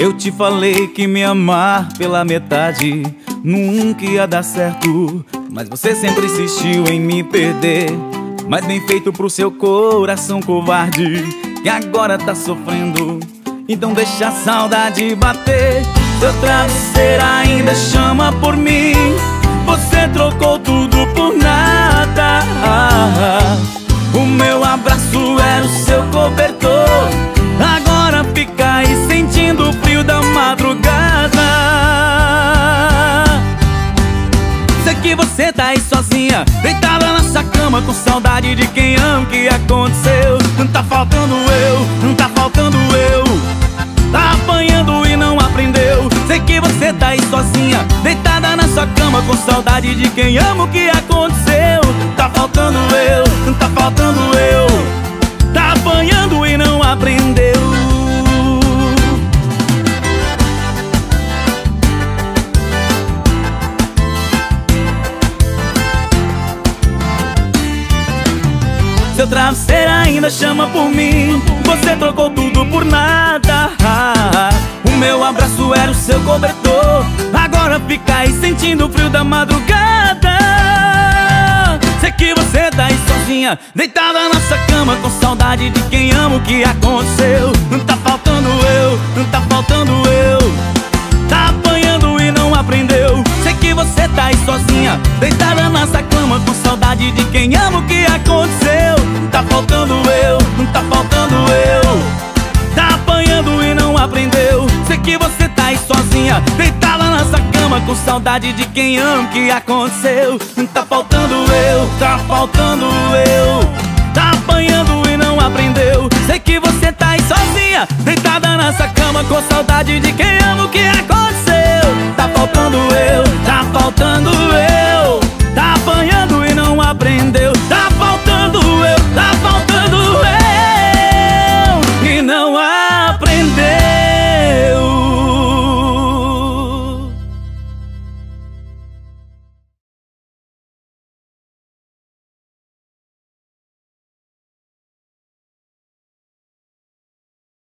Eu te falei que me amar pela metade nunca ia dar certo, mas você sempre insistiu em me perder. Mas bem feito pro seu coração covarde, que agora tá sofrendo. Então deixa a saudade bater. Seu travesseiro ainda chama por mim. Você trocou tudo por nada. O meu abraço era o seu cobertor. Agora fica aí sentindo o frio da madrugada. Sei que você tá aí sozinha, deitada na sua cama, com saudade de quem ama. O que aconteceu? Não tá faltando eu, não tá faltando eu. Tá apanhando e não aprendeu. Sei que você tá aí sozinha, deitada na sua cama, com saudade de quem ama. O que aconteceu? Tá faltando eu, não tá faltando eu. Tá apanhando e não aprendeu. Seu travesseiro ainda chama por mim. Você trocou tudo por nada. O meu abraço era o seu cobertor. Agora fica aí sentindo o frio da madrugada. Sei que você tá aí sozinha, deitada na sua cama, com saudade de quem ama. O que aconteceu? Não tá faltando eu, não tá faltando eu. Tá apanhando e não aprendeu. Sei que você tá aí sozinha, deitada na sua cama, com saudade de quem ama. O que aconteceu? Não tá faltando eu, não tá faltando eu. Tá apanhando e não aprendeu. Sei que você tá aí sozinha, deitada na sua cama, com saudade de quem ama. O que aconteceu? Não tá faltando eu, tá faltando eu. Tá apanhando e não aprendeu. Sei que você tá aí sozinha, deitada na sua cama, com saudade de quem